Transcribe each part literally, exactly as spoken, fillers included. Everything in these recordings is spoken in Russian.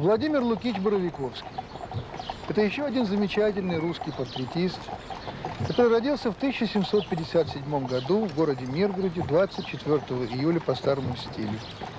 Владимир Лукич Боровиковский. Это еще один замечательный русский портретист, который родился в тысяча семьсот пятьдесят седьмом году в городе Миргороде двадцать четвёртого июля по старому стилю.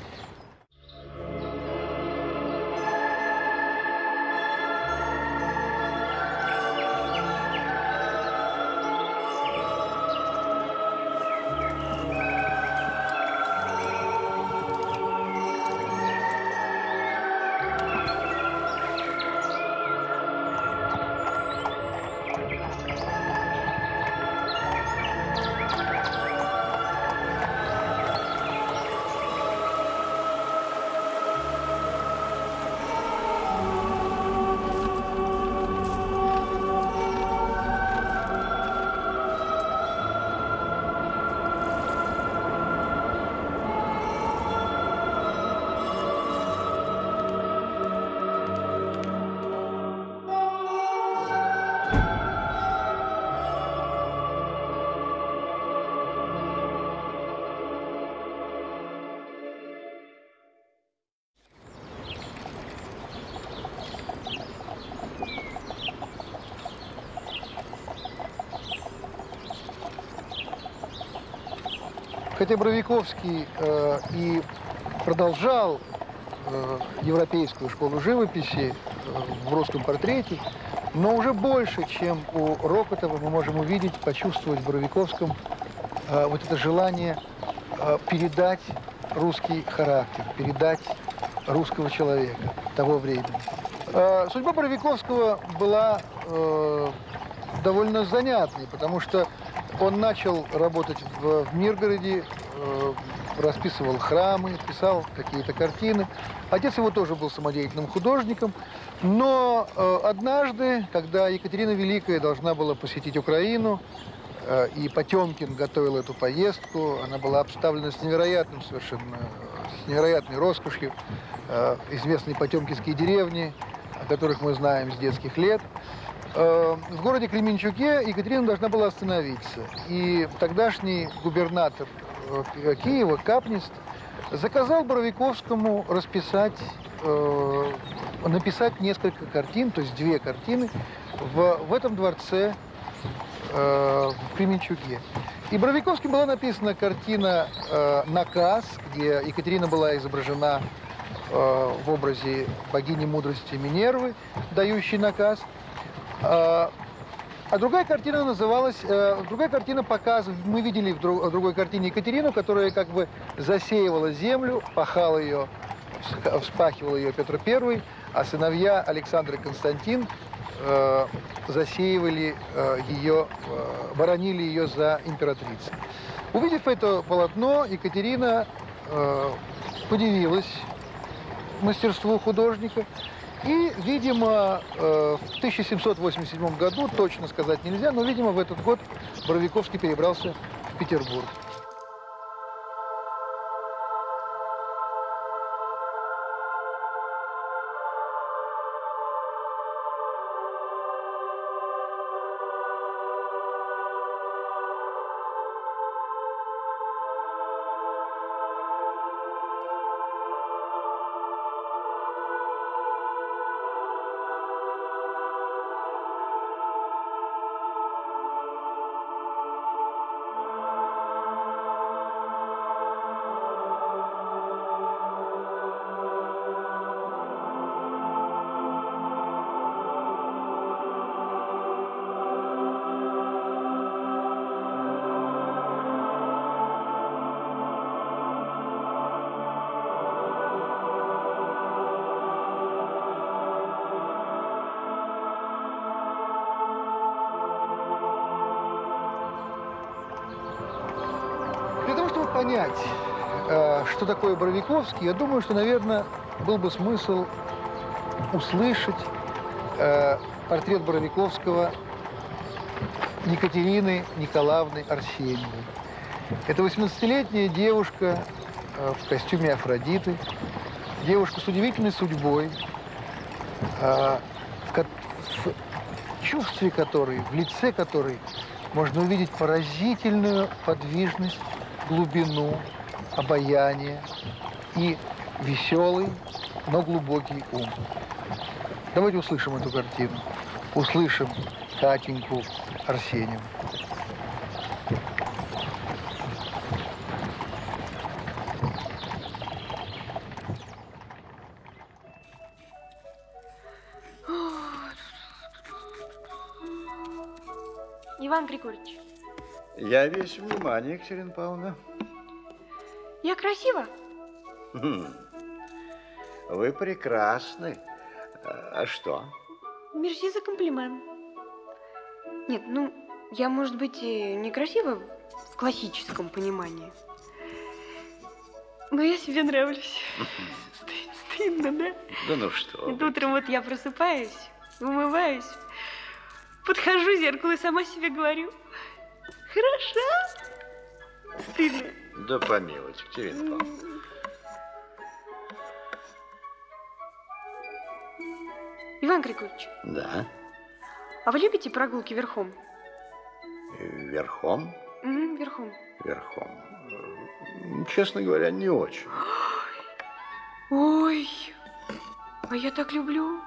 Хотя Боровиковский э, и продолжал э, европейскую школу живописи э, в русском портрете, но уже больше, чем у Рокотова, мы можем увидеть, почувствовать в Боровиковском э, вот это желание э, передать русский характер, передать русского человека того времени. Э, судьба Боровиковского была э, довольно занятной, потому что он начал работать в, в Миргороде, э, расписывал храмы, писал какие-то картины. Отец его тоже был самодеятельным художником. Но э, однажды, когда Екатерина Великая должна была посетить Украину, э, и Потемкин готовил эту поездку, она была обставлена с невероятным совершенно, с невероятной роскошью. Э, известные потемкинские деревни, о которых мы знаем с детских лет. В городе Кременчуге Екатерина должна была остановиться. И тогдашний губернатор Киева, Капнист, заказал Боровиковскому расписать, э, написать несколько картин, то есть две картины, в, в этом дворце э, в Кременчуге. И Боровиковским была написана картина э, «Наказ», где Екатерина была изображена э, в образе богини мудрости Минервы, дающей наказ. А другая картина называлась, другая картина показывает, мы видели в другой картине Екатерину, которая как бы засеивала землю, пахал ее, вспахивал ее Петр Первый, а сыновья Александр и Константин э, засеивали э, ее, э, боронили ее за императрицей. Увидев это полотно, Екатерина э, подивилась мастерству художника. И, видимо, в тысяча семьсот восемьдесят седьмом году, точно сказать нельзя, но, видимо, в этот год Боровиковский перебрался в Петербург. Понять, что такое Боровиковский, я думаю, что, наверное, был бы смысл услышать портрет Боровиковского Екатерины Николаевны Арсеньевой. Это восемнадцатилетняя девушка в костюме Афродиты, девушка с удивительной судьбой, в чувстве которой, в лице которой можно увидеть поразительную подвижность, глубину, обаяние и веселый, но глубокий ум. Давайте услышим эту картину. Услышим Катеньку Арсеньеву. Иван Григорьевич. Я весь внимание, Екатерина Павловна. Я красива? Хм. Вы прекрасны. А что? Мерси за комплимент. Нет, ну, я, может быть, и не красива в классическом понимании. Но я себе нравлюсь. Стыдно, да? Да ну что? И утром вот я просыпаюсь, умываюсь, подхожу в зеркало и сама себе говорю: хороша. Стыдно. Да помилуйте, Екатерина Павловна. Иван Григорьевич. Да? А вы любите прогулки верхом? Верхом? Угу, верхом. Верхом. Честно говоря, не очень. Ой, а я так люблю.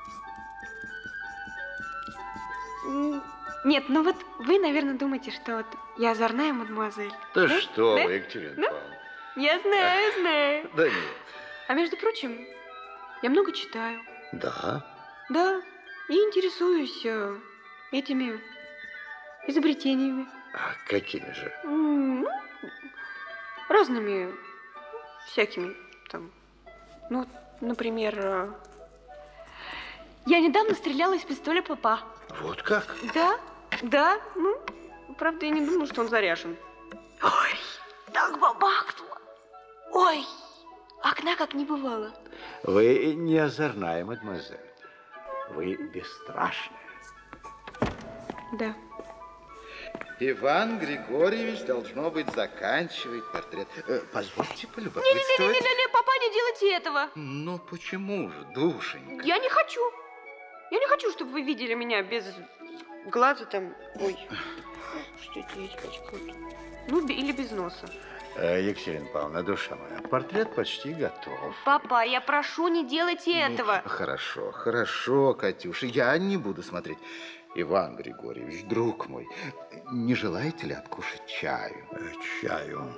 Нет, ну вот вы, наверное, думаете, что вот я озорная мадемуазель. Да, да? что да? вы, Екатерина да? Павловна. Я знаю, знаю. Да нет. А между прочим, я много читаю. Да? Да, и интересуюсь э, этими изобретениями. А какими же? М, Ну, разными, всякими там. Ну, вот, например, э, я недавно стреляла из пистоля папа. Вот как? Да, да, ну, правда, я не думала, что он заряжен. Ой, так бабахнуло. Ой, окна как не бывало. Вы не озорная, мадемуазель. Вы бесстрашная. Да. Иван Григорьевич, должно быть, заканчивает портрет. Э, позвольте полюбопытствовать. Не-не-не, папа, не делайте этого. Ну, почему же, душенька? Я не хочу. Я не хочу, чтобы вы видели меня без глаза там. Ой, что это есть, пачка? Ну, или без носа. Екатерина Павловна, душа моя, портрет почти готов. Папа, я прошу, не делайте этого. Ну, хорошо, хорошо, Катюша, я не буду смотреть. Иван Григорьевич, друг мой, не желаете ли откушать чаю? Чаю.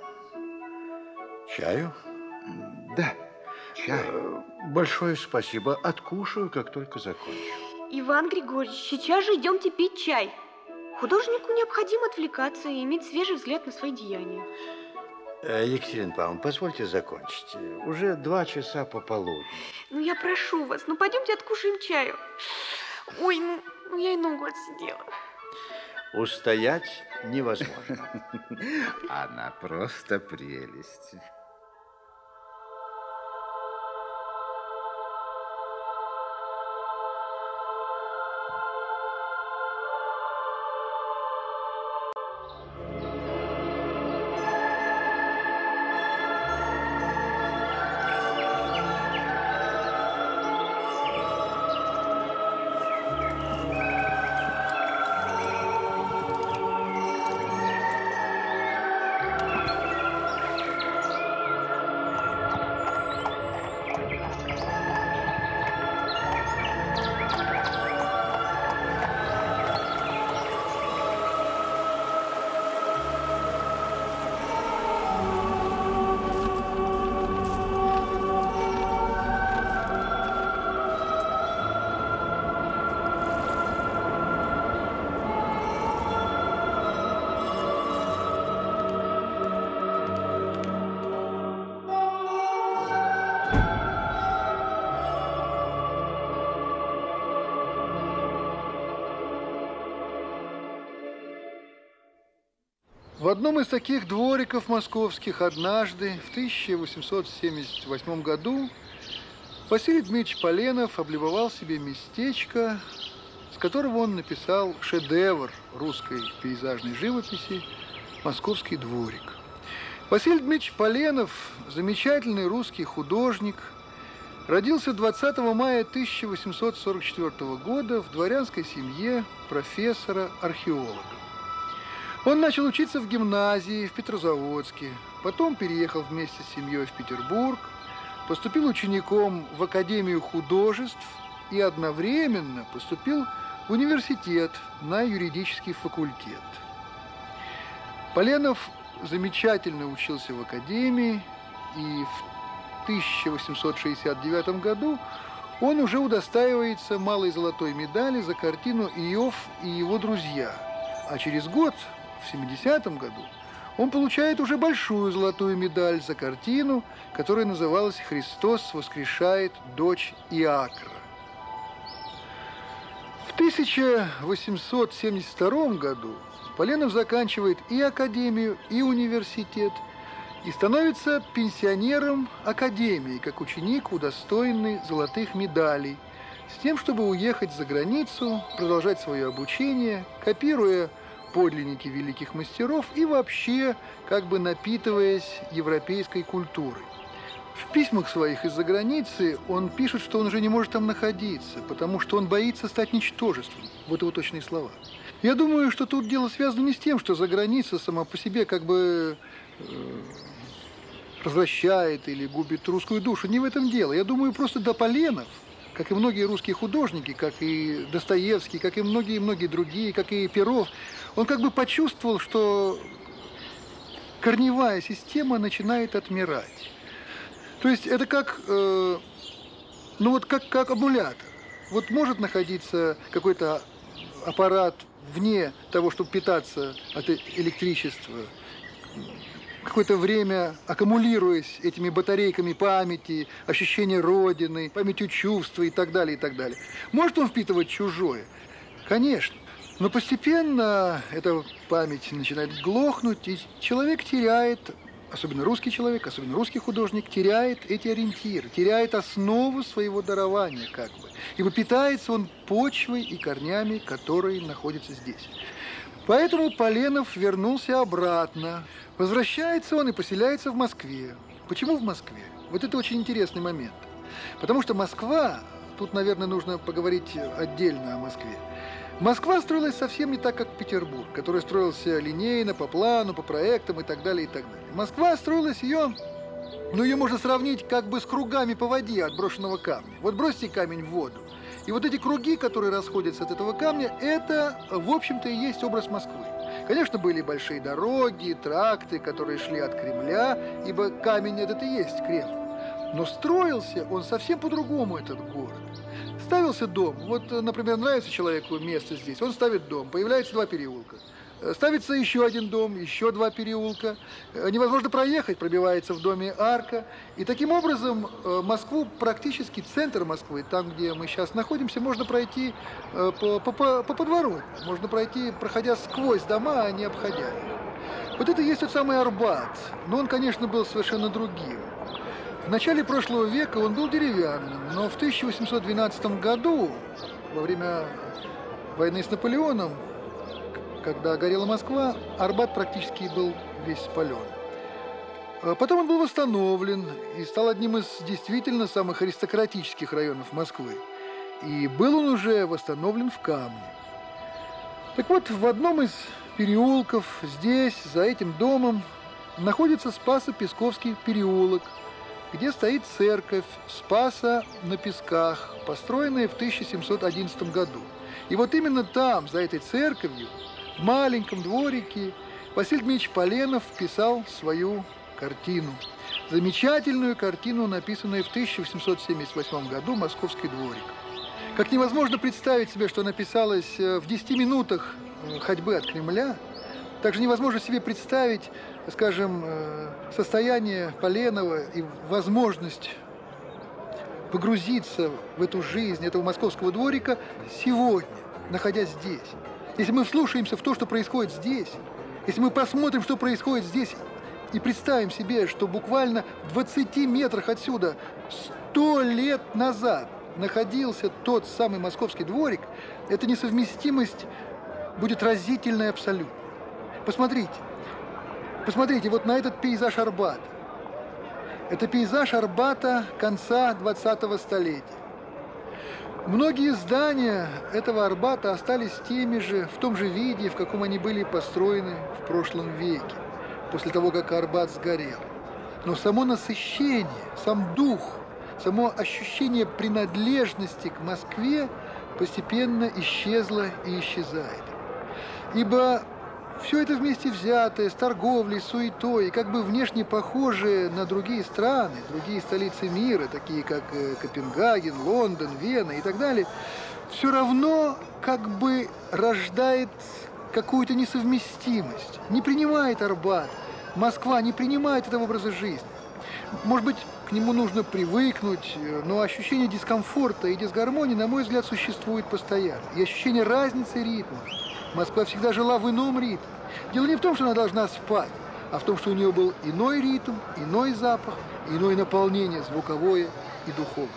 Чаю? Да, чаю. Большое спасибо. Откушаю, как только закончу. Иван Григорьевич, сейчас же идемте пить чай. Художнику необходимо отвлекаться и иметь свежий взгляд на свои деяния. Екатерина Павловна, позвольте закончить. Уже два часа пополудни. Ну, я прошу вас, ну, пойдемте откушаем чаю. Ой, ну, ну я и ногу отсидела. Устоять невозможно. Она просто прелесть. В одном из таких двориков московских однажды, в тысяча восемьсот семьдесят восьмом году, Василий Дмитриевич Поленов облюбовал себе местечко, с которого он написал шедевр русской пейзажной живописи «Московский дворик». Василий Дмитриевич Поленов, замечательный русский художник, родился двадцатого мая тысяча восемьсот сорок четвёртого года в дворянской семье профессора-археолога. Он начал учиться в гимназии в Петрозаводске, потом переехал вместе с семьей в Петербург, поступил учеником в Академию художеств и одновременно поступил в университет на юридический факультет. Поленов замечательно учился в академии, и в тысяча восемьсот шестьдесят девятом году он уже удостаивается малой золотой медали за картину «Иов и его друзья». А через год, в семидесятом году, он получает уже большую золотую медаль за картину, которая называлась «Христос воскрешает дочь Иакра». В тысяча восемьсот семьдесят втором году Поленов заканчивает и академию, и университет, и становится пенсионером академии, как ученик, удостоенный золотых медалей, с тем, чтобы уехать за границу, продолжать свое обучение, копируя подлинники великих мастеров и вообще как бы напитываясь европейской культурой. В письмах своих из-за границы он пишет, что он уже не может там находиться, потому что он боится стать ничтожеством. Вот его точные слова. Я думаю, что тут дело связано не с тем, что за граница сама по себе как бы э, развращает или губит русскую душу. Не в этом дело. Я думаю, просто до Поленов, как и многие русские художники, как и Достоевский, как и многие-многие другие, как и Перов, он как бы почувствовал, что корневая система начинает отмирать. То есть это как, э, ну вот как, как аккумулятор. Вот может находиться какой-то аппарат вне того, чтобы питаться от электричества, какое-то время аккумулируясь этими батарейками памяти, ощущения Родины, памятью чувства и так далее, и так далее. Может он впитывать чужое? Конечно. Но постепенно эта память начинает глохнуть, и человек теряет, особенно русский человек, особенно русский художник, теряет эти ориентиры, теряет основу своего дарования как бы. Ибо питается он почвой и корнями, которые находятся здесь. Поэтому Поленов вернулся обратно. Возвращается он и поселяется в Москве. Почему в Москве? Вот это очень интересный момент. Потому что Москва, тут, наверное, нужно поговорить отдельно о Москве. Москва строилась совсем не так, как Петербург, который строился линейно, по плану, по проектам и так далее, и так далее. Москва строилась ее, ну, ее можно сравнить как бы с кругами по воде от брошенного камня. Вот бросьте камень в воду, и вот эти круги, которые расходятся от этого камня, это, в общем-то, и есть образ Москвы. Конечно, были большие дороги, тракты, которые шли от Кремля, ибо камень этот и есть Кремль. Но строился он совсем по-другому, этот город. Ставился дом. Вот, например, нравится человеку место здесь, он ставит дом, появляется два переулка. Ставится еще один дом, еще два переулка. Невозможно проехать, пробивается в доме арка. И таким образом Москву, практически центр Москвы, там, где мы сейчас находимся, можно пройти по, по, по, по подворотне. Можно пройти, проходя сквозь дома, а не обходя их. Вот это и есть тот самый Арбат. Но он, конечно, был совершенно другим. В начале прошлого века он был деревянным, но в тысяча восемьсот двенадцатом году, во время войны с Наполеоном, когда горела Москва, Арбат практически был весь спален. Потом он был восстановлен и стал одним из действительно самых аристократических районов Москвы. И был он уже восстановлен в камне. Так вот, в одном из переулков здесь, за этим домом, находится Спасо-Песковский переулок, где стоит церковь Спаса на Песках, построенная в тысяча семьсот одиннадцатом году. И вот именно там, за этой церковью, в маленьком дворике, Василий Дмитриевич Поленов писал свою картину. Замечательную картину, написанную в тысяча восемьсот семьдесят восьмом году «Московский дворик». Как невозможно представить себе, что она писалась в десяти минутах ходьбы от Кремля, также невозможно себе представить, скажем, состояние Поленова и возможность погрузиться в эту жизнь этого московского дворика сегодня, находясь здесь. Если мы вслушаемся в то, что происходит здесь, если мы посмотрим, что происходит здесь, и представим себе, что буквально в двадцати метрах отсюда сто лет назад находился тот самый московский дворик, эта несовместимость будет разительной абсолютно. Посмотрите, посмотрите вот на этот пейзаж Арбата. Это пейзаж Арбата конца двадцатого столетия. Многие здания этого Арбата остались теми же, в том же виде, в каком они были построены в прошлом веке, после того, как Арбат сгорел. Но само насыщение, сам дух, само ощущение принадлежности к Москве постепенно исчезло и исчезает. Ибо все это вместе взятое, с торговлей, суетой, и как бы внешне похожее на другие страны, другие столицы мира, такие как Копенгаген, Лондон, Вена и так далее, все равно как бы рождает какую-то несовместимость, не принимает Арбат, Москва не принимает этого образа жизни. Может быть, к нему нужно привыкнуть, но ощущение дискомфорта и дисгармонии, на мой взгляд, существует постоянно. И ощущение разницы ритмов. Москва всегда жила в ином ритме. Дело не в том, что она должна спать, а в том, что у нее был иной ритм, иной запах, иное наполнение звуковое и духовное.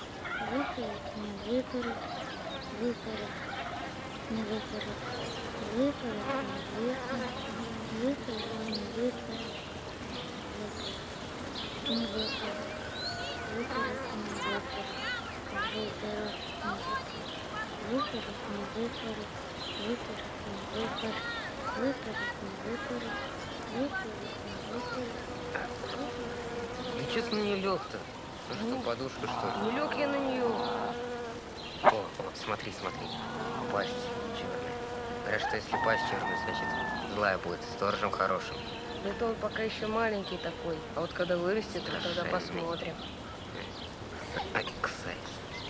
выпорот, выпорот, не выпорот, Ну что ты на нее лег-то? Ну что, подушка что ли? Не лег я на нее. О, о, смотри, смотри. Пасть черная. Говорят, что если пасть черная, значит злая будет, сторожем хорошим. Да это он пока еще маленький такой. А вот когда вырастет, то тогда Страшный. посмотрим. Ай, ксайс.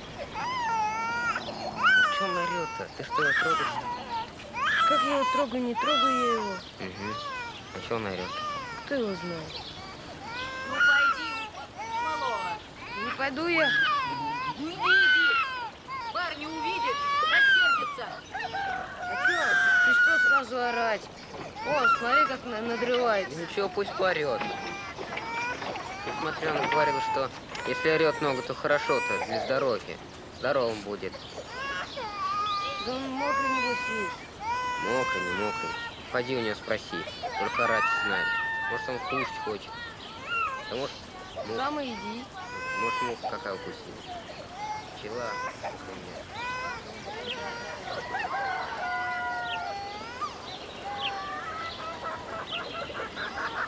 Че он орет-то? Ты что, его трогаешь? Как я его трогаю, не трогаю я его. Угу. А че он орет? Кто его знает? Ну пойди, малого. Не пойду я. Ну иди, иди. Парни увидят, рассердятся. А чё? Ты что сразу орать? О, смотри, как на надрывается. Ничего, пусть поорет. Смотри, он говорил, что если орет много, то хорошо-то для здоровья. Здоровым будет. Да он мокрый, небось, весь. Мокрый, не мокрый. Пойди у него спроси. Только орать знает. Может, он кушать хочет. А может, ну, Сам и иди. может, муха какая укусила. Пчела. Например.